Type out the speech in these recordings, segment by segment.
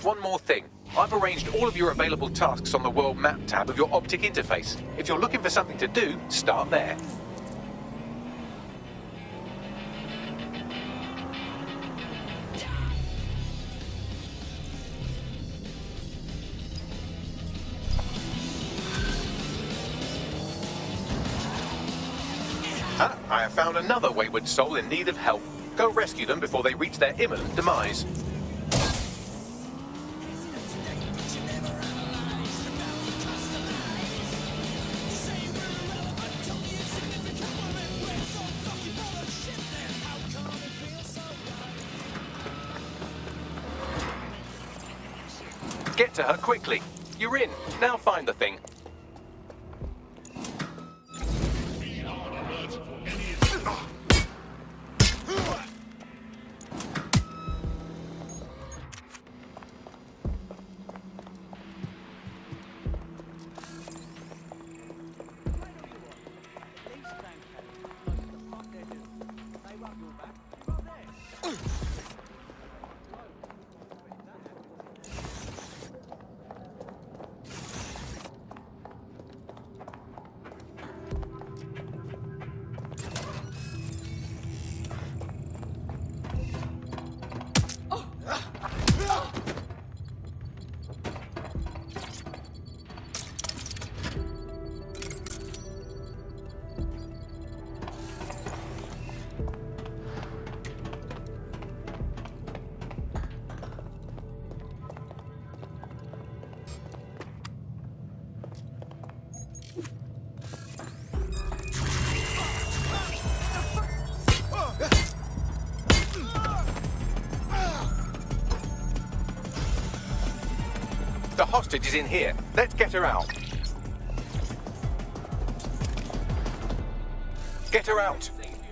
One more thing. I've arranged all of your available tasks on the World Map tab of your optic interface. If you're looking for something to do, start there. I have found another wayward soul in need of help. Go rescue them before they reach their imminent demise. Get to her quickly. You're in. Now find the thing. The hostage is in here. Let's get her out. Get her out.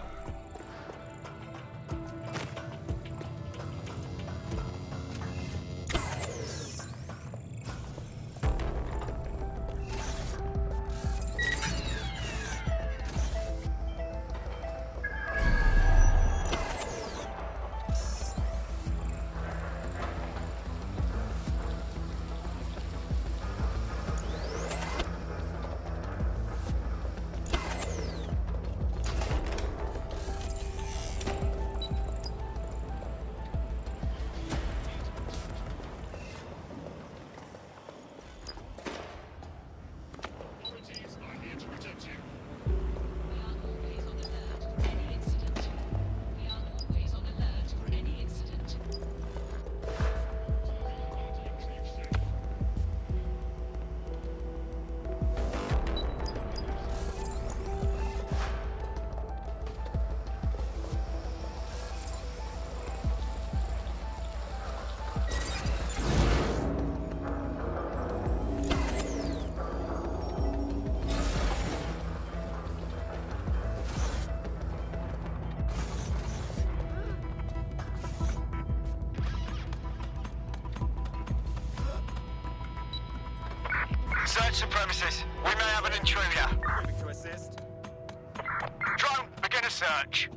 Search the premises. We may have an intruder. Moving to assist. Drone, begin a search.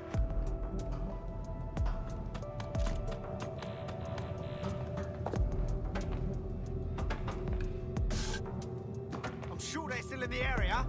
I'm sure they're still in the area.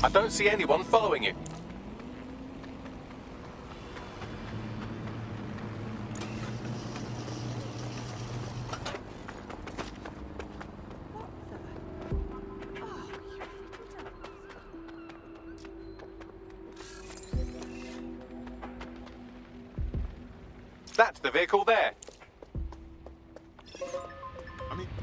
I don't see anyone following you. That's the vehicle there. I mean...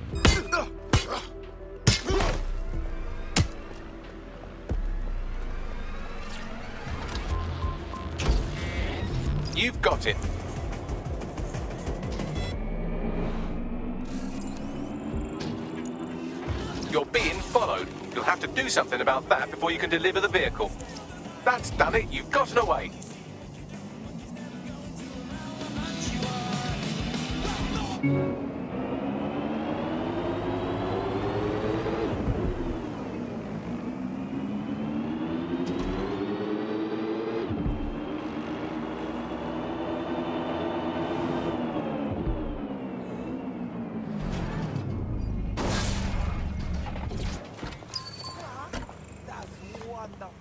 You've got it. You're being followed. You'll have to do something about that before you can deliver the vehicle. That's done it. You've gotten away. That's wonderful.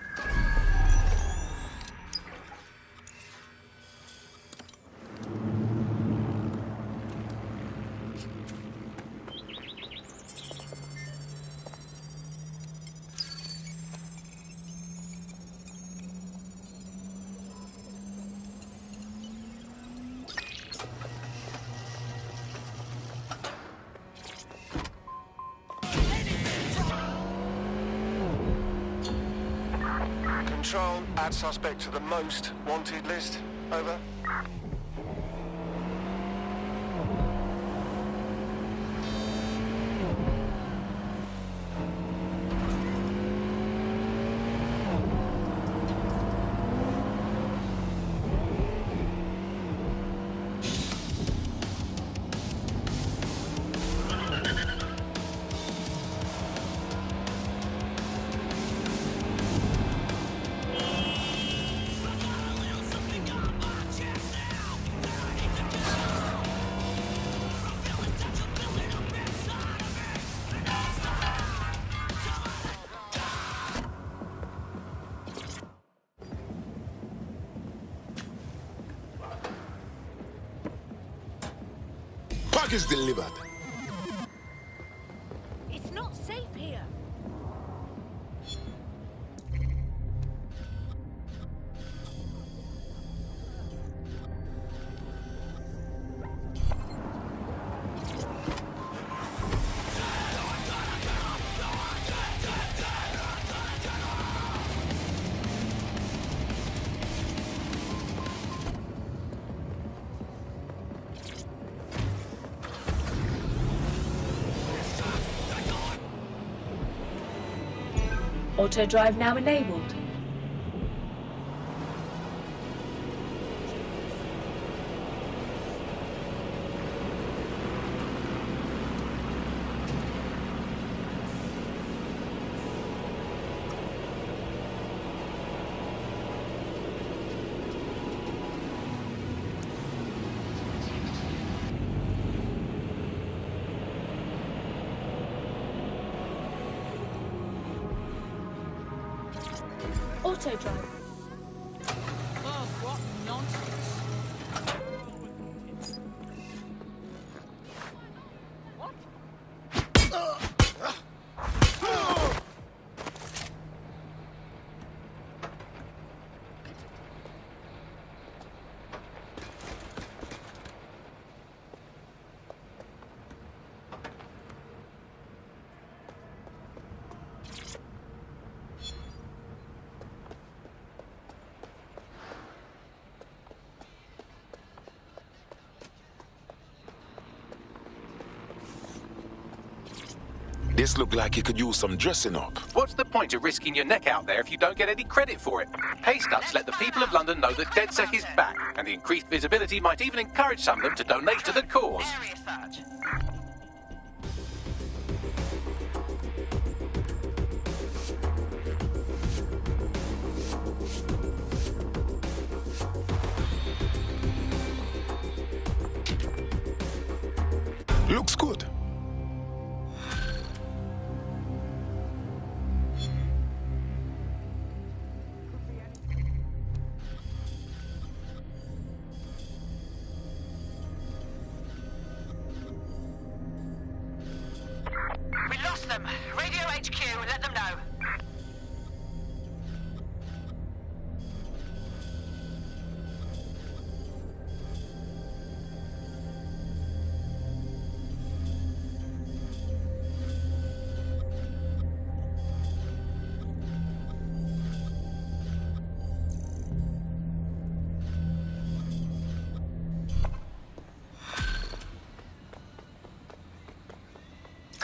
Control, add suspect to the most wanted list. Over. Package delivered. It's not safe here. Auto drive now enabled. Auto drive. Oh, what nonsense. This look like it could use some dressing up. What's the point of risking your neck out there if you don't get any credit for it? Pay-stubs let the people of London know that DedSec is back, and the increased visibility might even encourage some of them to donate to the cause. Area search. Looks good.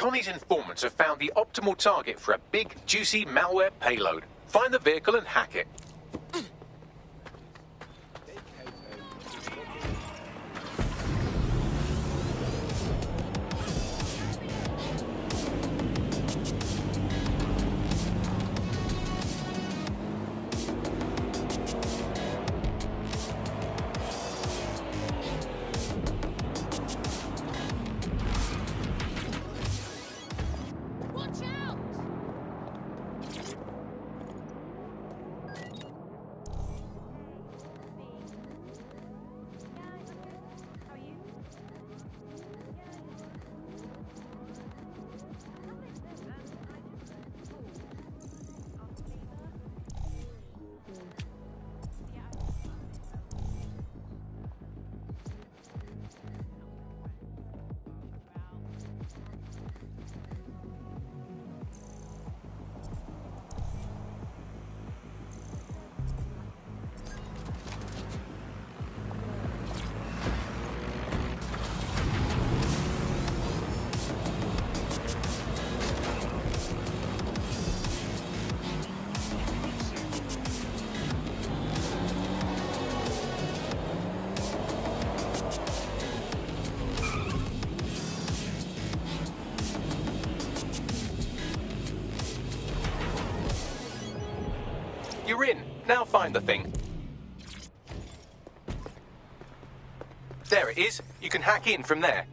Connie's informants have found the optimal target for a big, juicy malware payload. Find the vehicle and hack it. Watch out! You're in. Now find the thing. There it is. You can hack in from there.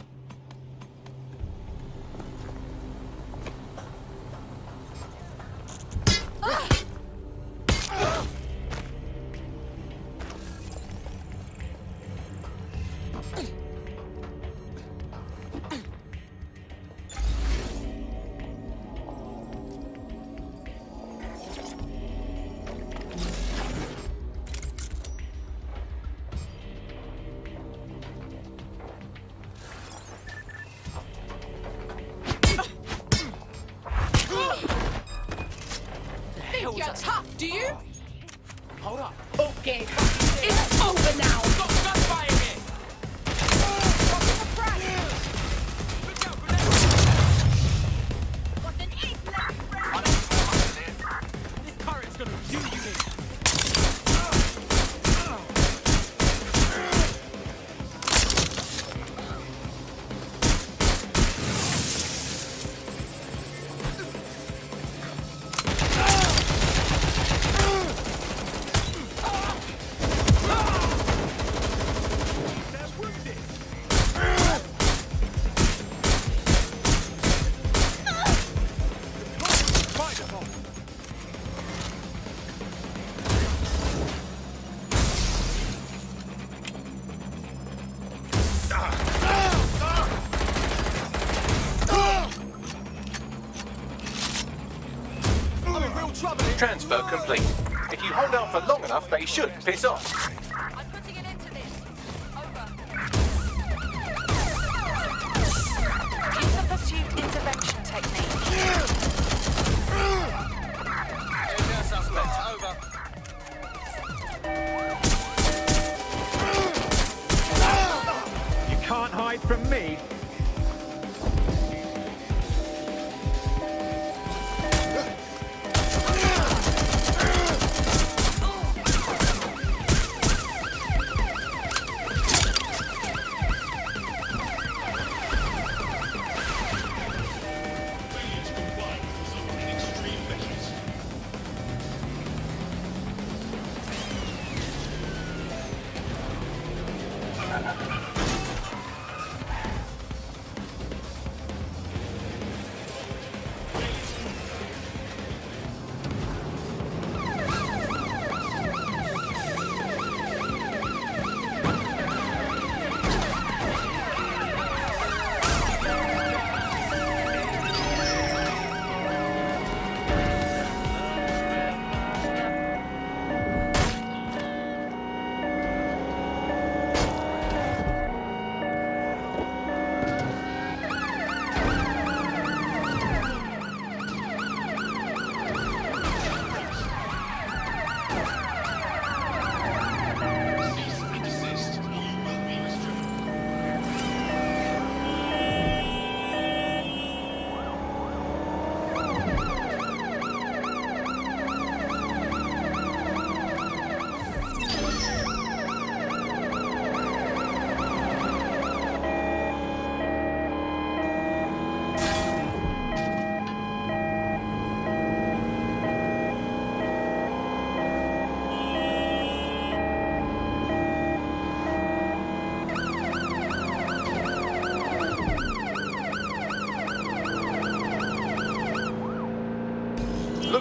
Think you're tough, do you? Hold up. Okay, it's over now. Got gunfire here. What an ape left I don't know what's in here. This turret's gonna do you in. Transfer complete. If you hold out for long enough, they should piss off. I'm putting it into this. Over. Use a pursuit intervention technique. Area suspect, over. You can't hide from me.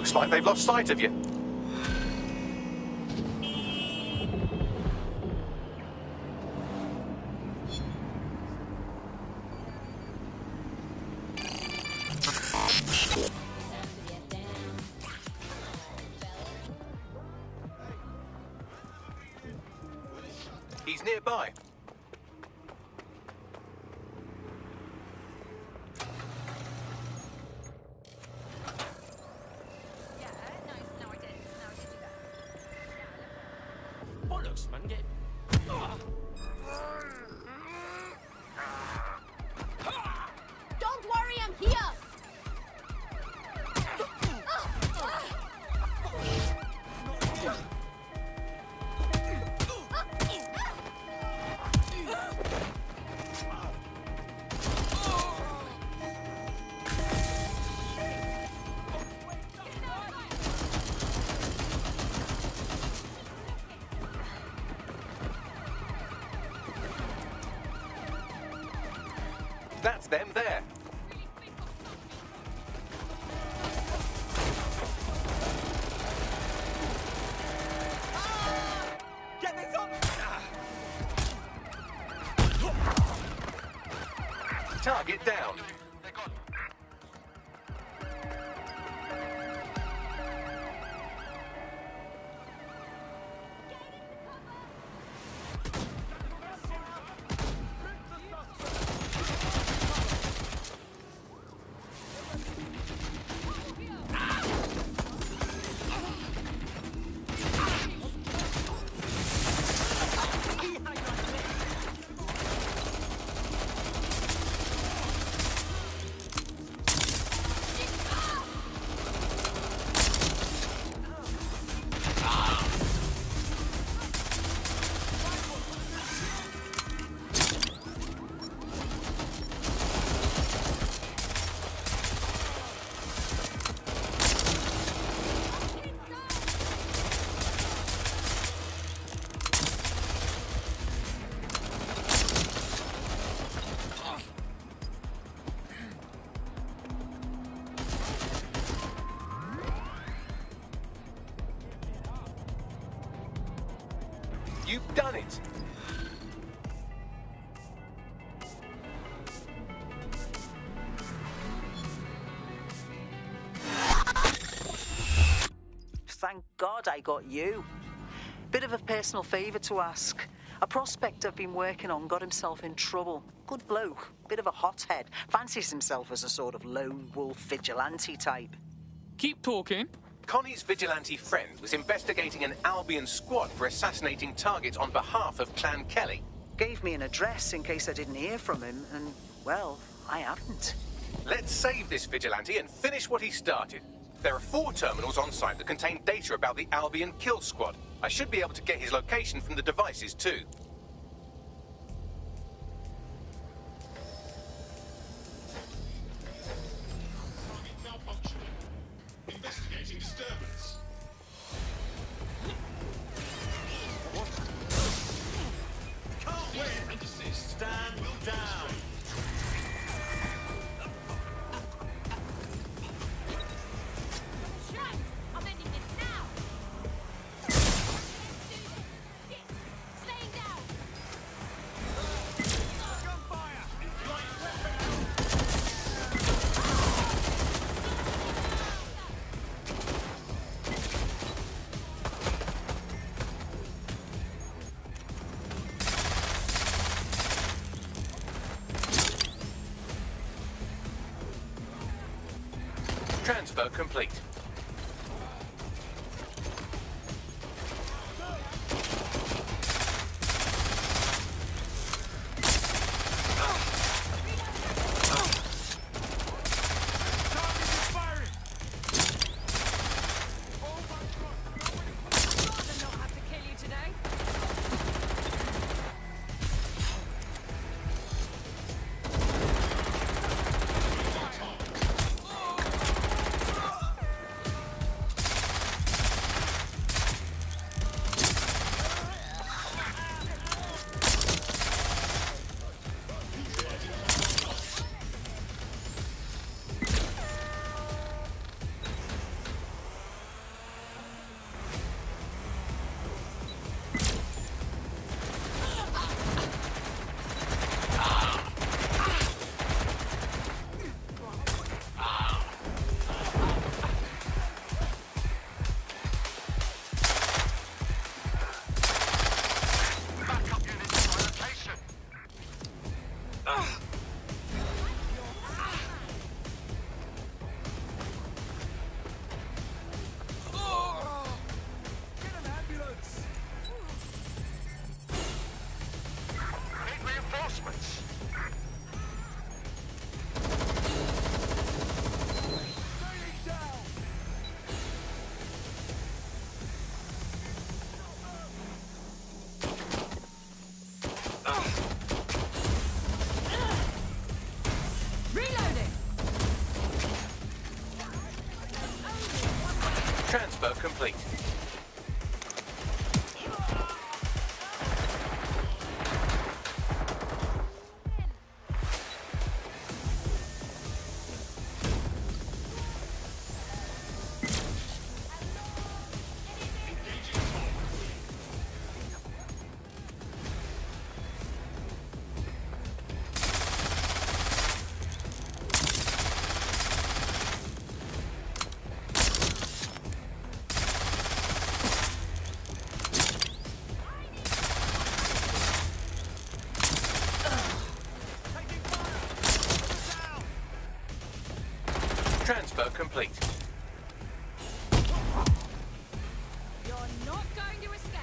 Looks like they've lost sight of you. He's nearby. Bollocks, man. Get... Don't worry, I'm here. That's them there. Get this up! Target down. You've done it. Thank God I got you. Bit of a personal favour to ask. A prospect I've been working on got himself in trouble. Good bloke, bit of a hothead. Fancies himself as a sort of lone wolf vigilante type. Keep talking. Connie's vigilante friend was investigating an Albion squad for assassinating targets on behalf of Clan Kelly. Gave me an address in case I didn't hear from him, and, well, I haven't. Let's save this vigilante and finish what he started. There are 4 terminals on site that contain data about the Albion kill squad. I should be able to get his location from the devices too. Investigating disturbance. Can't win and desist. Stand down. I'm ending this now. Staying down. Transfer complete. complete. Transfer complete. You're not going to escape.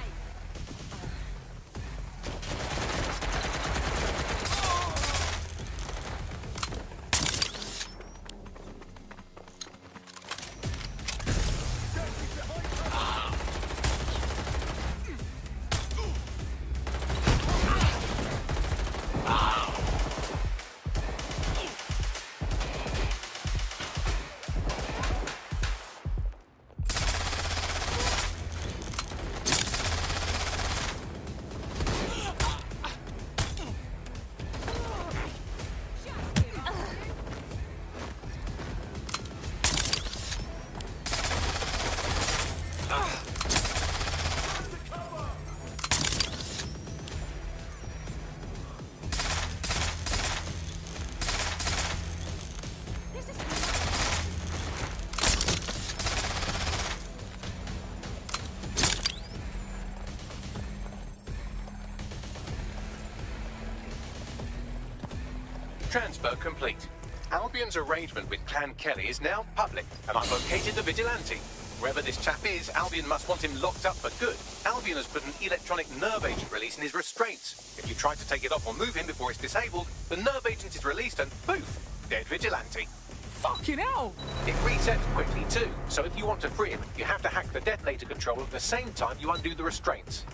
Transfer complete. Albion's arrangement with Clan Kelly is now public, and I've located the vigilante. Wherever this chap is, Albion must want him locked up for good. Albion has put an electronic nerve agent release in his restraints. If you try to take it off or move him before it's disabled, the nerve agent is released and poof, dead vigilante. Fucking hell! It resets quickly too, so if you want to free him, you have to hack the detonator control at the same time you undo the restraints.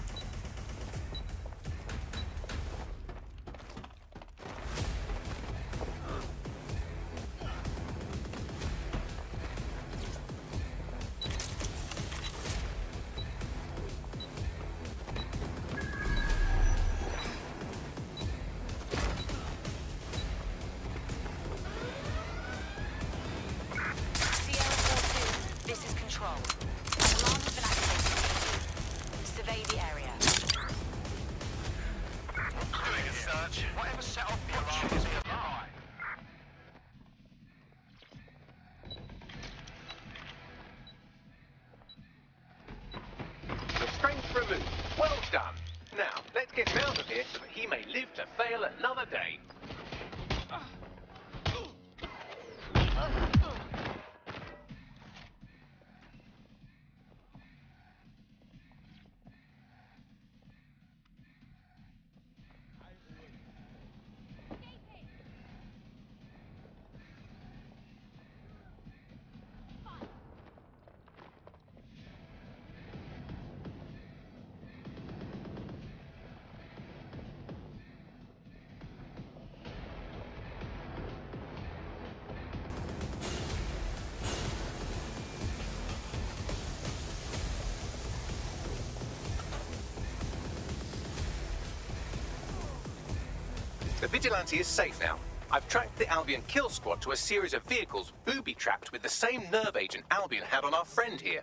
Removed. Well done. Now, let's get him out of here so that he may live to fail another day. The vigilante is safe now. I've tracked the Albion kill squad to a series of vehicles booby-trapped with the same nerve agent Albion had on our friend here.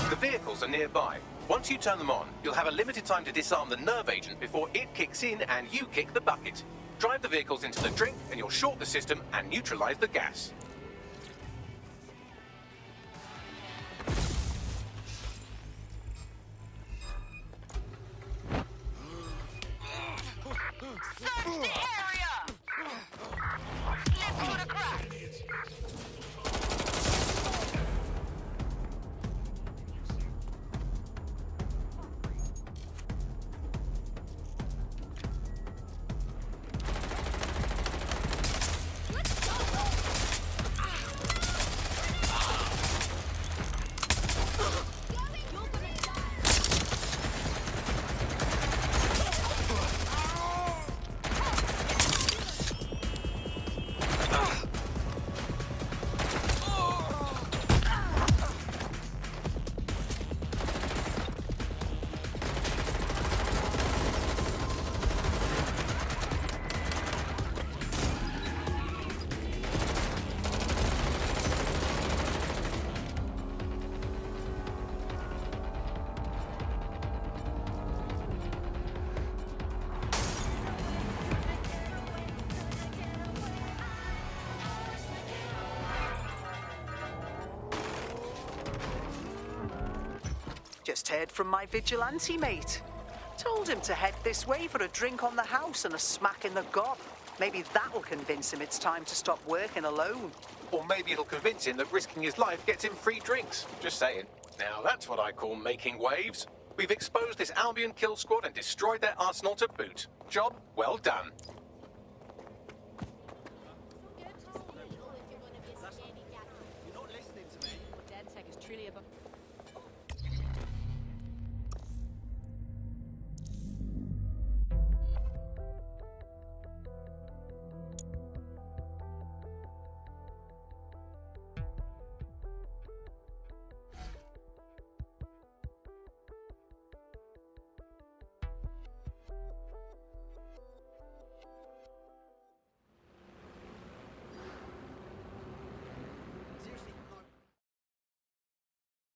The vehicles are nearby. Once you turn them on, you'll have a limited time to disarm the nerve agent before it kicks in and you kick the bucket. Drive the vehicles into the drink and you'll short the system and neutralize the gas. Search the area! Slip through the cracks! Just heard from my vigilante mate. Told him to head this way for a drink on the house and a smack in the gob. Maybe that'll convince him it's time to stop working alone. Or maybe it'll convince him that risking his life gets him free drinks. Just saying. Now that's what I call making waves. We've exposed this Albion kill squad and destroyed their arsenal to boot. Job well done. You're not listening to me. Dad's tech is truly above.